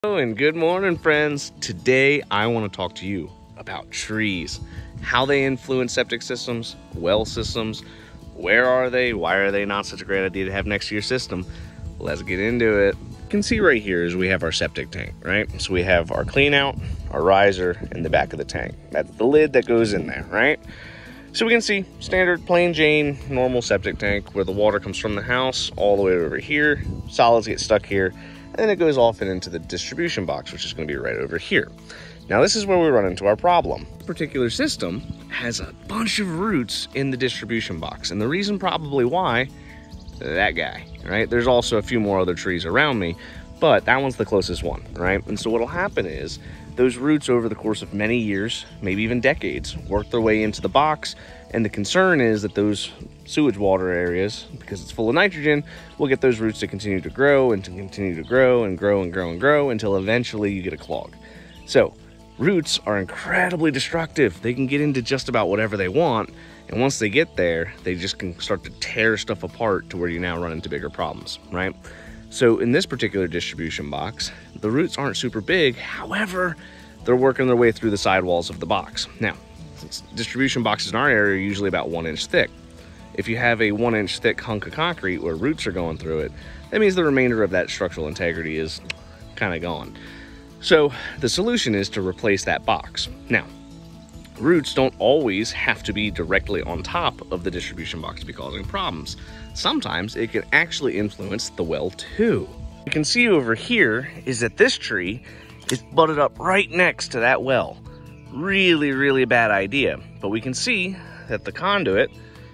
Hello and good morning, friends. Today I want to talk to you about trees, how they influence septic systems, well systems, where are they, why are they not such a great idea to have next to your system. Let's get into it. You can see right here is we have our septic tank, right? So we have our clean out, our riser, and the back of the tank. That's the lid that goes in there, right? So we can see standard plain Jane normal septic tank where the water comes from the house all the way over here, solids get stuck here, and then it goes off and into the distribution box, which is going to be right over here. Now this is where we run into our problem. This particular system has a bunch of roots in the distribution box, and the reason probably why, that guy, right? There's also a few more other trees around me, but that one's the closest one, right? And so what'll happen is those roots over the course of many years, maybe even decades, work their way into the box, and the concern is that those sewage water areas, because it's full of nitrogen, will get those roots to continue to grow and to continue to grow and grow and grow and grow until eventually you get a clog. So roots are incredibly destructive. They can get into just about whatever they want, and once they get there, they just can start to tear stuff apart to where you now run into bigger problems, right? So in this particular distribution box, the roots aren't super big. However, they're working their way through the sidewalls of the box. Now, since distribution boxes in our area are usually about 1 inch thick, if you have a 1 inch thick hunk of concrete where roots are going through it, that means the remainder of that structural integrity is kind of gone. So the solution is to replace that box. Now, roots don't always have to be directly on top of the distribution box to be causing problems. Sometimes it can actually influence the well too. You can see over here is that this tree is butted up right next to that well. Really, really bad idea. But we can see that the conduit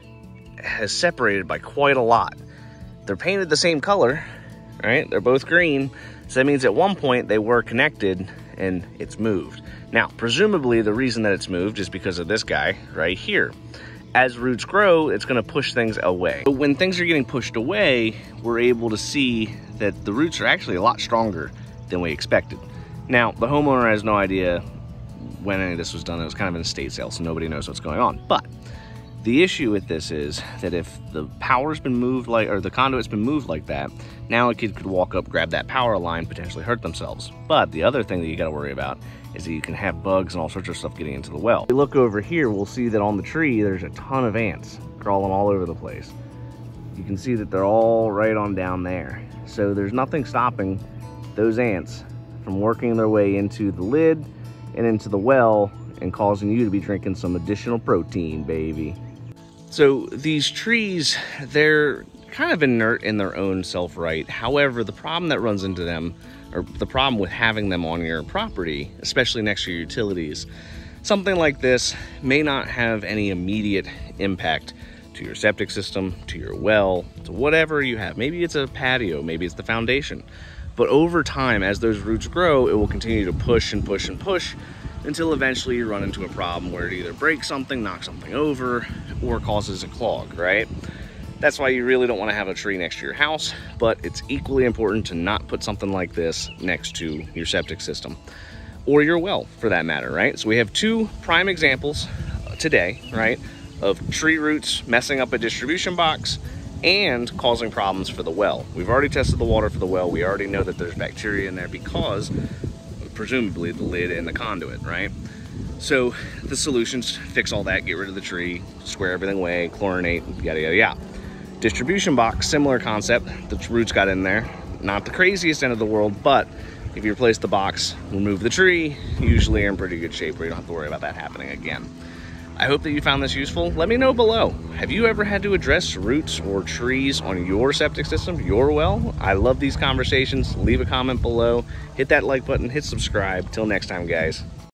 has separated by quite a lot. They're painted the same color, right? They're both green. So that means at one point they were connected and it's moved. Now, presumably the reason that it's moved is because of this guy right here. As roots grow, it's going to push things away. But when things are getting pushed away, we're able to see that the roots are actually a lot stronger than we expected. Now, the homeowner has no idea when any of this was done. It was kind of an estate sale, so nobody knows what's going on. But the issue with this is that if the power's been moved or the conduit's been moved like that, now a kid could walk up, grab that power line, potentially hurt themselves. But the other thing that you got to worry about is that you can have bugs and all sorts of stuff getting into the well. If we look over here, we'll see that on the tree, there's a ton of ants crawling all over the place. You can see that they're all right on down there. So there's nothing stopping those ants from working their way into the lid and into the well and causing you to be drinking some additional protein, baby. So these trees, they're kind of inert in their own self-right. However, the problem that runs into them, or the problem with having them on your property, especially next to your utilities, something like this may not have any immediate impact to your septic system, to your well, to whatever you have. Maybe it's a patio, maybe it's the foundation. But over time, as those roots grow, it will continue to push and push and push until eventually you run into a problem where it either breaks something, knocks something over, or causes a clog, right? That's why you really don't want to have a tree next to your house, but it's equally important to not put something like this next to your septic system, or your well for that matter, right? So we have two prime examples today, right, of tree roots messing up a distribution box and causing problems for the well. We've already tested the water for the well. We already know that there's bacteria in there because presumably the lid and the conduit, right? So the solutions fix all that, get rid of the tree, square everything away, chlorinate, yada, yada, yada. Distribution box, similar concept. The roots got in there. Not the craziest end of the world, but if you replace the box, remove the tree, usually you're in pretty good shape where you don't have to worry about that happening again. I hope that you found this useful. Let me know below. Have you ever had to address roots or trees on your septic system, your well? I love these conversations. Leave a comment below. Hit that like button, hit subscribe. Till next time, guys.